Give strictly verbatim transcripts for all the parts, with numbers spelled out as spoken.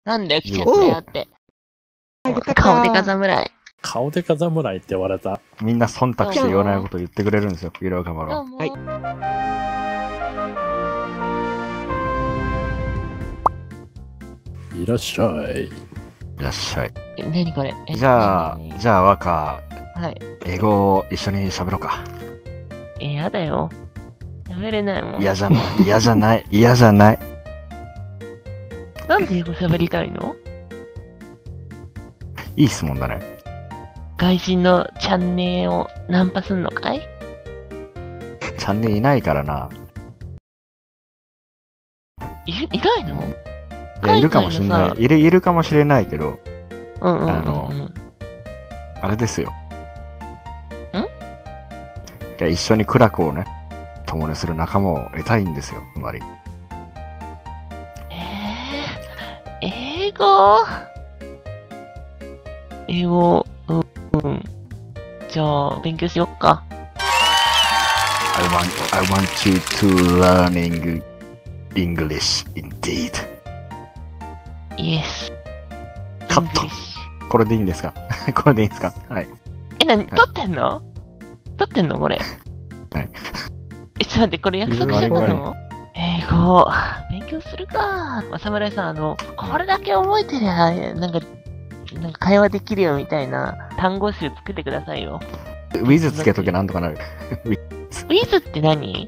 なんだよ、来ちゃったよって。顔でか侍。 顔でか侍って言われた。 みんな忖度して言わないことを言ってくれるんですよ、ゆるかまろ。 はい。 いらっしゃい。 いらっしゃい。 なにこれ。 じゃあ、じゃあ若、 はい。 英語を一緒に喋ろうか。 え、やだよ。喋れないもん。 嫌じゃない、嫌じゃない、嫌じゃない。 なんで英語喋りたいの？ いい質問だね。 外人のチャンネルをナンパすんのかい？ チャンネルいないからな。 い、いないの？ いや、いるかもしれない。いる、いるかもしれないけど、 うんうんうんうん、 あの、あれですよ。 ん？いや、一緒に苦楽をね、共にする仲間を得たいんですよ、つまり。 えー、英語英語、うん、うん。じゃあ、勉強しよっか。 I want, I want you to learning English indeed. Yes. カット。これでいいんですか？これでいいんですか？はい。 え、なに、撮ってんの？撮ってんのこれ。 はい。 え、ちょっと待って、これ約束してたの？英語、勉強するか。まあ、侍さん、あの、これだけ覚えてりゃ、なんか、なんか会話できるよみたいな単語集作ってくださいよ。 ウィズつけとけなんとかなる。 ウィズって何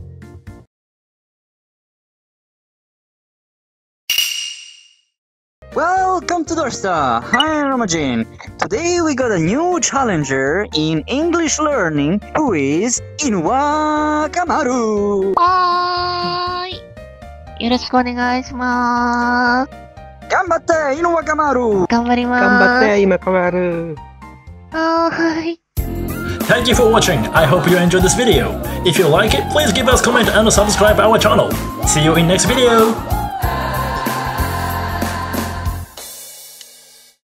？Welcome to Dorstar! Hi, Ramajin. Today we got a new challenger in English learning who is Inuwa Kamaru. はーい。よろしくお願いしまーす。 頑張って、Inuwa Kamaru! 頑張りまーす。 頑張って、今Kamaru! はーい。 Thank you for watching. I hope you enjoyed this video. If you like it, please give us a comment and subscribe our channel. See you in next video.